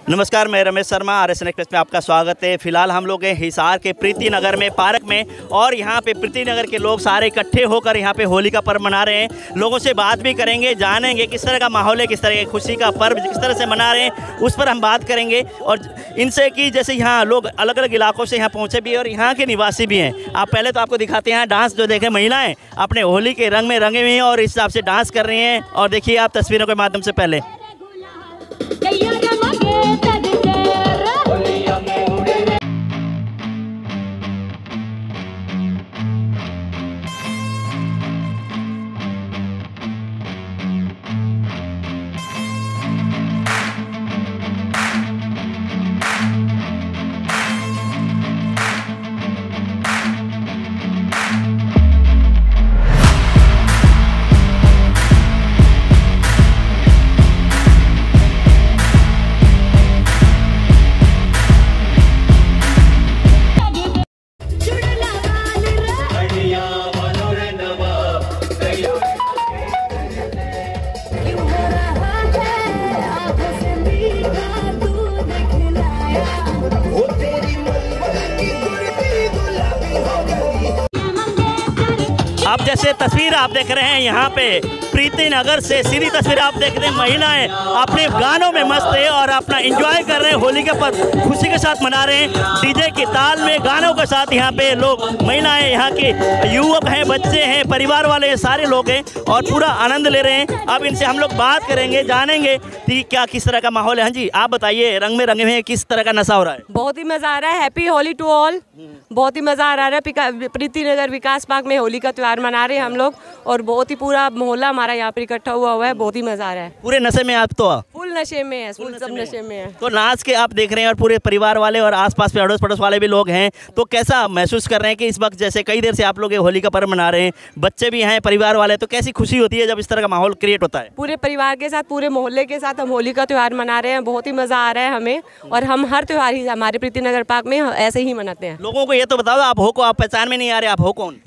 नमस्कार, मैं Ramesh Sharma, RSN express में आपका स्वागत है। फिलहाल हम लोग हैं हिसार के प्रीति नगर में पार्क में, और यहाँ पे प्रीति नगर के लोग सारे इकट्ठे होकर यहाँ पे होली का पर्व मना रहे हैं। लोगों से बात भी करेंगे, जानेंगे किस तरह का माहौल है, किस तरह की खुशी का पर्व किस तरह से मना रहे हैं, उस पर हम बात करेंगे। और इनसे कि जैसे यहाँ लोग अलग अलग इलाकों से यहाँ पहुँचे भी हैं और यहाँ के निवासी भी हैं। आप पहले तो आपको दिखाते हैं डांस, जो देखें महिलाएँ अपने होली के रंग में रंगे हुए हैं और इस हिसाब से डांस कर रही हैं। और देखिए आप तस्वीरों के माध्यम से पहले आप जैसे तस्वीर आप देख रहे हैं यहाँ पे प्रीति नगर से सीधी तस्वीर आप देख रहे हैं। महिलाएं अपने गानों में मस्त है और अपना एंजॉय कर रहे हैं, होली के पर्व खुशी के साथ मना रहे हैं। डीजे की ताल में गानों के साथ यहाँ पे लोग, महिलाएं, यहाँ के युवक हैं, बच्चे हैं, परिवार वाले सारे लोग हैं और पूरा आनंद ले रहे हैं। अब इनसे हम लोग बात करेंगे, जानेंगे कि क्या किस तरह का माहौल है। हाँ जी, आप बताइए, रंग में रंगे हुए किस तरह का नशा हो रहा है? बहुत ही मजा आ रहा है। Happy Holi to all. बहुत ही मजा आ रहा है। प्रीति नगर विकास पार्क में होली का त्योहार मना रहे हैं हम लोग, और बहुत ही पूरा मोहल्ला हमारा यहाँ पर इकट्ठा हुआ है। बहुत ही मजा आ रहा है। पूरे नशे में आप तो? फुल नशे में है, फुल सब नशे में है। तो नाच के आप देख रहे हैं और पूरे परिवार वाले और आसपास पे अड़ोस पड़ोस वाले भी लोग हैं, तो कैसा महसूस कर रहे हैं कि इस वक्त जैसे कई देर से आप लोग होली का पर्व मना रहे हैं, बच्चे भी हैं, परिवार वाले, तो कैसी खुशी होती है जब इस तरह का माहौल क्रिएट होता है? पूरे परिवार के साथ, पूरे मोहल्ले के साथ हम होली का त्योहार मना रहे हैं। बहुत ही मजा आ रहा है हमें, और हम हर त्योहार ही हमारे प्रीति नगर पार्क में ऐसे ही मनाते हैं। लोगों को ये तो बताओ, आप हो को आप पहचान में नहीं आ रहे, आप हो कौन?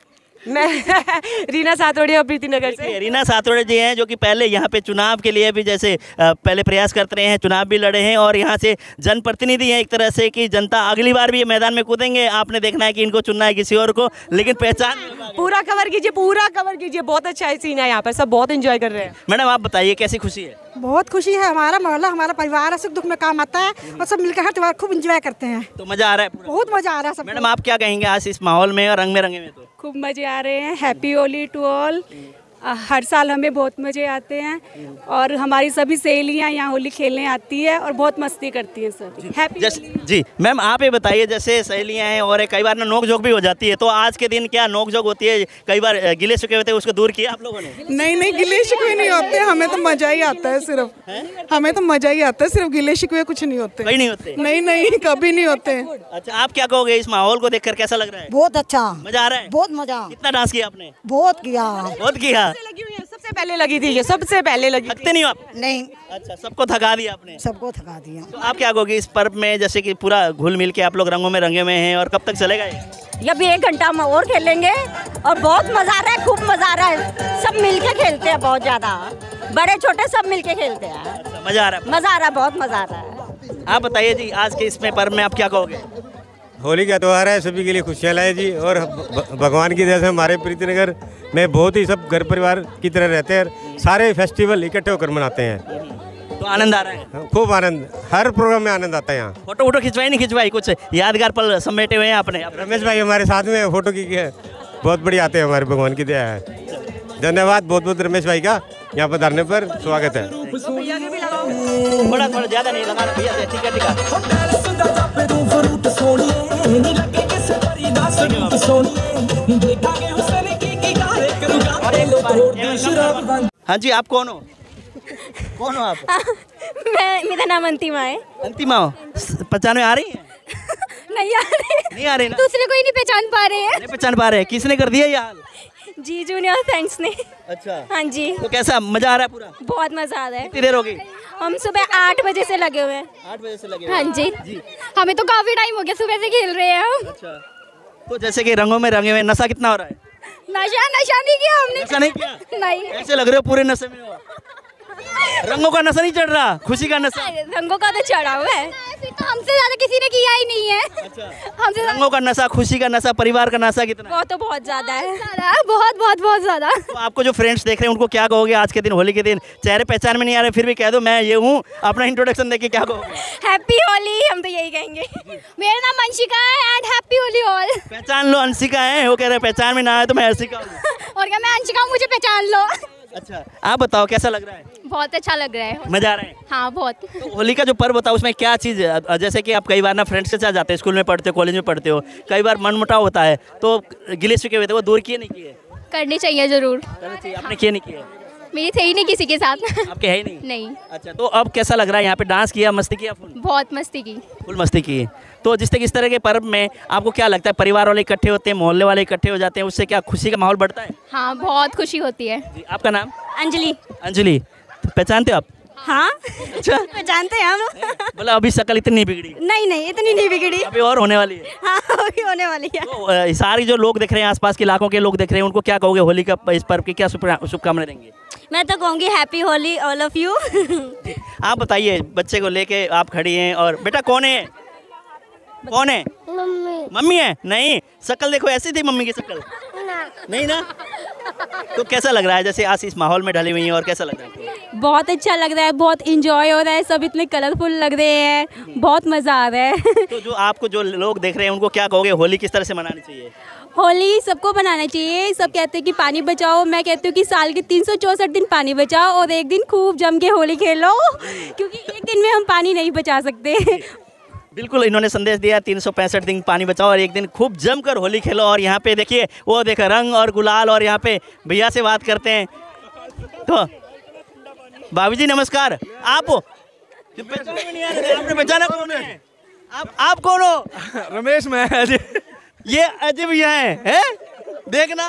मैं रीना सातोड़े और प्रीति नगर से। रीना सातोड़े जी हैं, जो कि पहले यहाँ पे चुनाव के लिए भी जैसे पहले प्रयास करते रहे हैं, चुनाव भी लड़े हैं और यहाँ से जनप्रतिनिधि हैं एक तरह से कि जनता अगली बार भी ये मैदान में कूदेंगे। आपने देखना है कि इनको चुनना है किसी और को, लेकिन पहचान पूरा कवर कीजिए, पूरा कवर कीजिए। बहुत अच्छा सीन है यहाँ पर, सब बहुत एंजॉय कर रहे हैं। मैडम आप बताइए, कैसी खुशी है? बहुत खुशी है। हमारा मोहल्ला, हमारा परिवार सुख दुख में काम आता है और सब मिलकर हर त्योहार खूब एंजॉय करते हैं। तो मजा आ रहा है? बहुत मजा आ रहा है। मैडम आप क्या कहेंगे आज इस माहौल में और रंग में रंगे में? तो खूब मजे आ रहे हैं। Happy Holi to all. हर साल हमें बहुत मजे आते हैं और हमारी सभी सहेलियां यहाँ होली खेलने आती है और बहुत मस्ती करती हैं सब। हैप्पी जी मैम, आप ये बताइए, जैसे सहेलियां हैं और कई बार ना नोक झोंक भी हो जाती है, तो आज के दिन क्या नोक झोंक होती है? कई बार गिले शिकवे होते हैं, उसको दूर किया आप लोगों ने? नहीं, गिले शिकवे नहीं होते, हमें तो मजा ही आता है। सिर्फ हमें तो मजा ही आता है, सिर्फ गिले शिकवे कुछ नहीं होते। कहीं नहीं होते? नहीं, कभी नहीं होते। अच्छा, आप क्या कहोगे इस माहौल को देखकर, कैसा लग रहा है? बहुत अच्छा, मजा आ रहा है? बहुत मजा। कितना डांस किया आपने? बहुत किया। सबसे पहले लगी थी ये, सबसे पहले लगी। थकते नहीं हो आप? नहीं। अच्छा, सबको थका दिया आपने? सबको थका दिया। तो आप क्या कहोगे इस पर्व में, जैसे कि पूरा घुल मिल के आप लोग रंगों में रंगे हुए हैं, और कब तक चलेगा ये? ये भी 1 घंटा हम और खेलेंगे और बहुत मजा आ रहा है, खूब मजा आ रहा है। सब मिलके खेलते हैं, बहुत ज्यादा, बड़े छोटे सब मिलके खेलते हैं। अच्छा, मजा आ रहा है? मजा आ रहा है, बहुत मजा आ रहा है। आप बताइए जी, आज के इसमें पर्व में आप क्या कहोगे? होली का त्यौहार है, सभी के लिए खुशियाँ लाए जी, और भगवान की दया से हमारे प्रीति नगर में बहुत ही सब घर परिवार की तरह रहते हैं। सारे फेस्टिवल इकट्ठे होकर मनाते हैं, तो आनंद आ रहा है? खूब आनंद, हर प्रोग्राम में आनंद आता है यहाँ। फोटो वोटो खिंचवाई नहीं खिंचवाई? कुछ यादगार पल समेटे हुए हैं आपने? रमेश भाई हमारे साथ में फोटो की है, बहुत बढ़िया आते हैं, हमारे भगवान की दया है। धन्यवाद बहुत बहुत रमेश भाई का, यहाँ पर धरने पर स्वागत है। थोड़ा ज़्यादा नहीं लगा भैया, ठीक है। हाँ जी, आप कौन हो? कौन हो आप? मेरा नाम अंतिमा है। अंतिमा हो? पहचान आ रही है? नहीं आ रही ना? दूसरे को ही नहीं पहचान पा रहे हैं। नहीं पहचान पा रहे? किसने कर दिया ये हाल? जीजू ने और फ्रेंड्स ने। अच्छा, हाँ जी। तो कैसा मजा आ रहा है? पूरा बहुत मजा आ रहा है। कितनी देर हो गई? हम सुबह 8 बजे से लगे हुए हैं। 8 बजे से लगे? हाँ जी। हमें तो काफी टाइम हो गया, सुबह से खेल रहे हैं हम। अच्छा, तो जैसे कि रंगों में रंगे हुए, नशा कितना हो रहा है? नशा नहीं किया हमने। नशा नहीं किया? नहीं। ऐसे लग रहे हो पूरे नशे में हो। रंगों का नशा नहीं चढ़ रहा, खुशी का नशा। रंगों का तो चढ़ा हुआ है, तो हमसे ज्यादा किसी ने किया ही नहीं है। हमसे रंगों का नशा, खुशी का नशा, परिवार का नशा कितना? वो तो बहुत ज्यादा है, बहुत बहुत बहुत ज्यादा। तो आपको जो फ्रेंड्स देख रहे हैं उनको क्या कहोगे आज के दिन, होली के दिन? चेहरे पहचान में नहीं आ रहे, फिर भी कह दो मैं ये हूँ, अपना इंट्रोडक्शन देके क्या कहोगे? हैप्पी होली, हम तो यही कहेंगे। मेरा नाम अंशिका है एंड हैप्पी होली ऑल। पहचान लो, अंशिका है, वो कह रहे पहचान में ना आए तो मैं अंशिका हूँ। और क्या, मैं अंशिका हूँ, मुझे पहचान लो। अच्छा, आप बताओ कैसा लग रहा है? बहुत अच्छा लग रहा है, मजा आ रहा है? हाँ बहुत। तो होली का जो पर्व बताओ, उसमें क्या चीज़, जैसे कि आप कई बार ना फ्रेंड्स के साथ जाते हो, स्कूल में पढ़ते हो, कॉलेज में पढ़ते हो, कई बार मनमुटाव होता है, तो गिले शिकवे होते हैं, वो दूर किए नहीं किए? करनी चाहिए जरूर। करना चाहिए, आपने किए नहीं किए? मेरी थे ही नहीं किसी के साथ। आपके है ही नहीं? नहीं। अच्छा, तो अब कैसा लग रहा है? यहाँ पे डांस किया, मस्ती किया? बहुत मस्ती की, फुल मस्ती की। तो इस तरह के पर्व में आपको क्या लगता है, परिवार वाले इकट्ठे होते हैं, मोहल्ले वाले इकट्ठे हो जाते हैं, उससे क्या खुशी का माहौल बढ़ता है? हाँ बहुत खुशी होती है। जी, आपका नाम? अंजलि। अंजलि, तो पहचानते हो आप? हाँ अच्छा, पहचानते हैं हम। बोला अभी शक्ल इतनी नहीं बिगड़ी? नहीं इतनी नहीं बिगड़ी, अभी और होने वाली है। हाँ अभी होने वाली है। तो सारी जो लोग देख रहे हैं, आसपास के इलाकों के लोग देख रहे हैं, उनको क्या कहोगे होली का इस पर्व की क्या शुभकामनाएं देंगे? मैं तो कहूँगी happy Holi all of you. आप बताइए, बच्चे को लेके आप खड़ी हैं, और बेटा कौन है? कौन है? मम्मी है? नहीं, शक्ल देखो ऐसी थी मम्मी की शक्ल? नहीं ना? तो कैसा लग रहा है, जैसे आज इस माहौल में ढली हुई है, और कैसा लग रहा है? बहुत अच्छा लग रहा है, बहुत इंजॉय हो रहा है, सब इतने कलरफुल लग रहे हैं, बहुत मज़ा आ रहा है। तो जो आपको जो लोग देख रहे हैं, उनको क्या कहोगे, होली किस तरह से मनानी चाहिए? होली सबको बनाना चाहिए। सब कहते हैं कि पानी बचाओ, मैं कहती हूँ कि साल के 364 दिन पानी बचाओ और एक दिन खूब जम के होली खेलो, क्योंकि एक दिन में हम पानी नहीं बचा सकते। बिल्कुल, इन्होंने संदेश दिया 365 दिन पानी बचाओ और एक दिन खूब जमकर होली खेलो। और यहाँ पे देखिए, वो देखो रंग और गुलाल, और यहाँ पे भैया से बात करते हैं। तो भाभी जी नमस्कार, आप पहचान में नहीं आ रहे, आपने पहचाना कौन है? आप कौन हो? रमेश मैं अजय। ये अजय भैया हैं? देखना,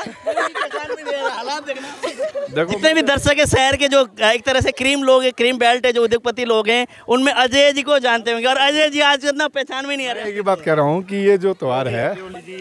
हालात देखना। देखो, जितने भी दर्शक है शहर के, जो एक तरह से क्रीम लोग हैं, क्रीम बेल्ट है, जो उद्योगपति लोग हैं, उनमें अजय जी को जानते होंगे, और अजय जी आज इतना पहचान में नहीं आ रहा है। एक ही बात कह रहा हूँ कि ये जो त्यौहार है,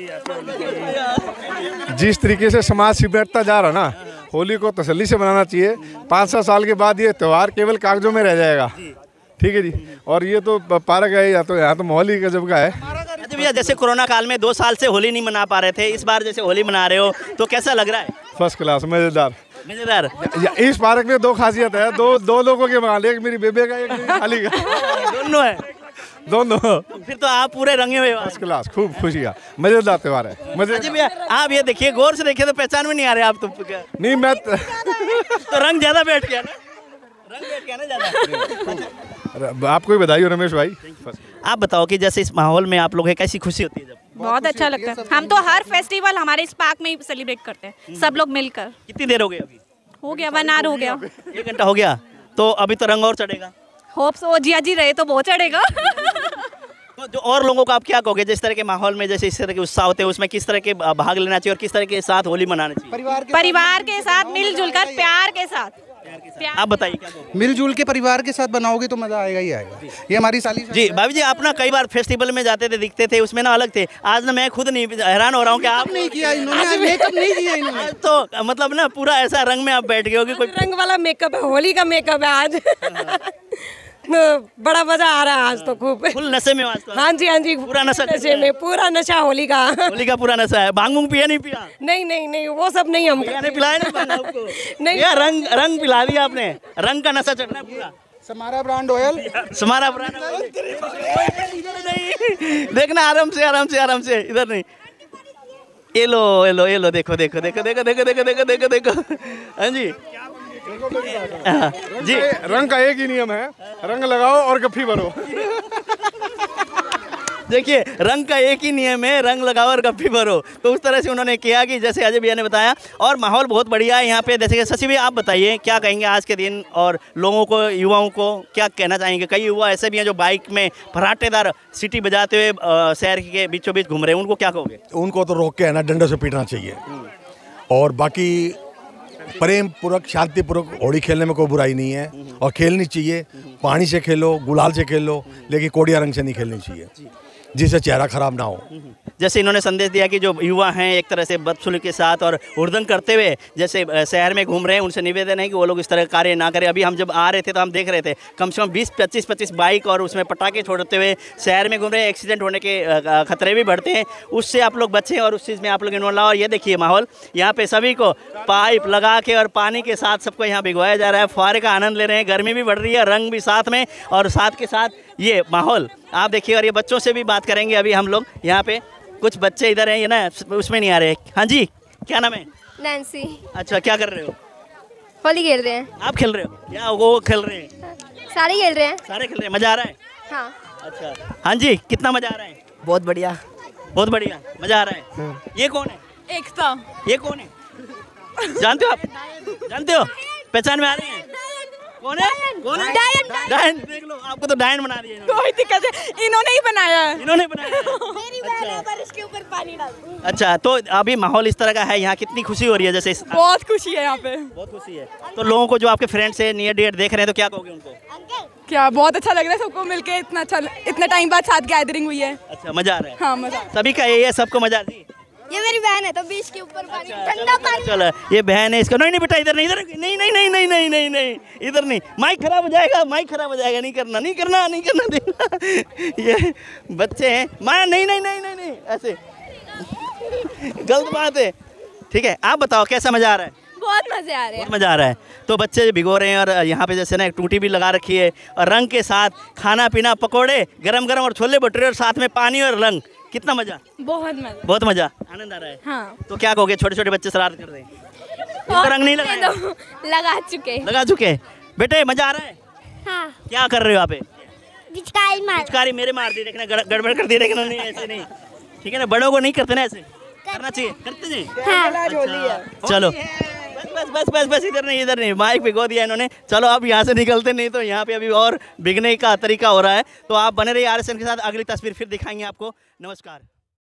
जिस तरीके से समाज सिमटता जा रहा ना, होली को तसल्ली से मनाना चाहिए। 500 साल के बाद ये त्यौहार केवल कागजों में रह जाएगा। ठीक है जी। और ये तो पार्क है, या तो यहाँ तो माहौल ही गजब का है। अच्छा भैया, जैसे कोरोना काल में 2 साल से होली नहीं मना पा रहे थे, इस बार जैसे होली मना रहे हो, तो कैसा लग रहा है? फर्स्ट क्लास, मजेदार। मजेदार। इस पार्क में 2 खासियत है, दो लोगों के माल, एक मेरी बेबे का, एक मेरी खाली का। दोनों है? दोनों। फिर तो आप पूरे रंगे हुए। फर्स्ट क्लास, खूब खुशी का मजेदार त्यौहार है। मजे। अच्छा भैया, आप ये देखिए, गौर से देखिए तो पहचान में नहीं आ रहे आप तो। नहीं, मैं तो रंग ज्यादा बैठ गया ना, रंग बैठ गया ना ज्यादा। आपको ही बधाई हो रमेश भाई। आप बताओ कि जैसे इस माहौल में आप लोग हैं, कैसी खुशी होती है जब? बहुत अच्छा लगता है। हम तो हर फेस्टिवल हमारे इस पार्क में ही सेलिब्रेट करते हैं, सब लोग मिलकर। कितनी देर हो गई अभी? हो गया 1 आवर हो गया। 1 घंटा हो गया। तो अभी तो रंग और चढ़ेगा। होप सो, जिया जी रहे तो बहुत चढ़ेगा। तो जो और लोगों को आप क्या कहोगे, जिस तरह के माहौल में जैसे इस तरह के उत्साह होते हैं, उसमें किस तरह के भाग लेना चाहिए और किस तरह के साथ होली मनाना चाहिए? परिवार के साथ मिलजुल कर, प्यार के साथ। आप बताइए क्या कहोगे? मिलजुल के परिवार के साथ बनाओगे तो मजा आएगा ही आएगा। ये हमारी साली जी भाभी जी, आप ना कई बार फेस्टिवल में जाते थे, दिखते थे, उसमें ना अलग थे। आज ना मैं खुद नहीं, हैरान हो रहा हूँ कि आप नहीं किया इन्होंने, मेकअप नहीं किया इन्होंने। आज तो मतलब ना पूरा ऐसा रंग में आप बैठ गए हो कि कोई रंग वाला मेकअप है, होली का मेकअप है आज। बड़ा मजा आ रहा है आज तो, खूब फुल नशे में आज तो। हाँ जी, पूरा नशा, नशे में, पूरा नशा होली का। होली का पूरा नशा है। भांग पिया नहीं पिया? नहीं वो सब नहीं, हम पिलाया नहीं भांग आपको? नहीं यार, रंग पिला दिया आपने, रंग का नशा चढ़ना है पूरा। Samara brand oil, Samara brand नहीं, देखना आराम से इधर नहीं। ये लो, देखो। हाँ जी जी, रंग का एक ही नियम है, रंग लगाओ और गप्फी भरो। देखिए, रंग का एक ही नियम है, रंग लगाओ और गप्फी भरो। तो उस तरह से उन्होंने किया कि जैसे अजय भैया ने बताया, और माहौल बहुत बढ़िया है यहाँ पे। जैसे कि शशि भैया, आप बताइए क्या कहेंगे आज के दिन, और लोगों को, युवाओं को क्या कहना चाहेंगे? कई युवा ऐसे भी हैं जो बाइक में फराटेदार सीटी बजाते हुए शहर के बीचों बीच घूम रहे हैं, उनको क्या कहोगे? उनको तो रोक के है ना, डंडे से पीटना चाहिए। और बाकी प्रेम पूर्वक, शांति पूर्वक होली खेलने में कोई बुराई नहीं है, और खेलनी चाहिए। पानी से खेलो, गुलाल से खेलो, लेकिन कोड़िया रंग से नहीं खेलनी चाहिए। जिससे चेहरा खराब ना हो। जैसे इन्होंने संदेश दिया कि जो युवा हैं एक तरह से बदसलूकी के साथ और हुड़दंग करते हुए जैसे शहर में घूम रहे हैं, उनसे निवेदन है कि वो लोग इस तरह का कार्य ना करें। अभी हम जब आ रहे थे तो हम देख रहे थे कम से कम 20-25 बाइक और उसमें पटाखे छोड़ते हुए शहर में घूम रहे हैं। एक्सीडेंट होने के खतरे भी बढ़ते हैं, उससे आप लोग बचें और उस चीज़ में आप लोग इन्वॉल्व। और ये देखिए माहौल यहाँ पे सभी को पाइप लगा के और पानी के साथ सबको यहाँ भिगवाया जा रहा है, फुहारे का आनंद ले रहे हैं। गर्मी भी बढ़ रही है, रंग भी साथ में, और साथ के साथ ये माहौल आप देखिए। और ये बच्चों से भी बात करेंगे अभी हम लोग। यहाँ पे कुछ बच्चे इधर हैं, ये ना उसमें नहीं आ रहे। हाँ जी, क्या नाम है? नैन्सी। अच्छा, क्या कर रहे हो? होली खेल रहे हैं। आप खेल रहे हो या वो खेल रहे हैं? सारे खेल रहे हैं। सारे खेल रहे हैं, मजा आ रहा है? हाँ। अच्छा, हाँ जी, कितना मजा आ रहा है? बहुत बढ़िया, बहुत बढ़िया मजा आ रहा है। ये कौन है? एकता। ये कौन है? जानते हो आप? जानते हो? पहचान में आ रही है? कौन है? कौन है? डायन। देख लो, आपको तो डायन बना दिया इन्होंने। कोई दिक्कत है, इन्होंने ही बनाया है। इन्होंने बनाया है। मेरी बहन है पर इसके ऊपर पानी डाल। अच्छा, तो अभी माहौल इस तरह का है यहाँ, कितनी खुशी हो रही है? जैसे बहुत खुशी है यहाँ पे, बहुत खुशी है। तो लोगों को जो आपके फ्रेंड्स है नियर डियर देख रहे हैं तो क्या कहोगे उनको? क्या बहुत अच्छा लग रहा है सबको मिलके, इतना टाइम बाद साथ गैदरिंग हुई है। अच्छा, मजा आ रहा है? हाँ, मजा सभी का यही है, सबको मजा। ये मेरी बहन है तो 20 के ऊपर पानी, ठंडा पानी। चलो, ये बहन है इसका। नहीं बेटा, इधर नहीं, इधर नहीं, नहीं नहीं नहीं नहीं नहीं नहीं, इधर नहीं, माइक खराब हो जाएगा, माइक खराब हो जाएगा। नहीं करना, नहीं करना, नहीं करना देना। ये बच्चे हैं, माँ नहीं नहीं नहीं नहीं नहीं, ऐसे गलत बात है। ठीक है, आप बताओ कैसा मजा आ रहा है? बहुत मजे आ रहे हैं। बहुत मजा आ रहा है। तो बच्चे भिगो रहे हैं और यहाँ पे जैसे ना एक टूटी भी लगा रखी है और रंग के साथ खाना पीना, पकोड़े गरम गरम और छोले भटूरे और साथ में पानी और रंग। कितना मजा? बहुत मजा, बहुत मजा, आनंद आ रहा है। हाँ। तो क्या कहोगे, छोटे छोटे बच्चे शरारत कर रहे हैं, इनका रंग नहीं लगाया? लगा चुके। बेटे मजा आ रहा है? हाँ। क्या कर रहे हो आप? पिचकारी मेरे मार दी, देखना गड़बड़ कर दी, देखना नहीं, ऐसे नहीं, ठीक है ना? बड़ों को नहीं करते ना, ऐसे करना चाहिए, करते नहीं। अच्छा, चलो बस बस बस बस, इधर नहीं, इधर नहीं, माइक भिगो दिया इन्होंने। चलो अब यहाँ से निकलते, नहीं तो यहाँ पे अभी और बिगने का तरीका हो रहा है। तो आप बने रहिए RSN के साथ, अगली तस्वीर फिर दिखाएंगे आपको। नमस्कार।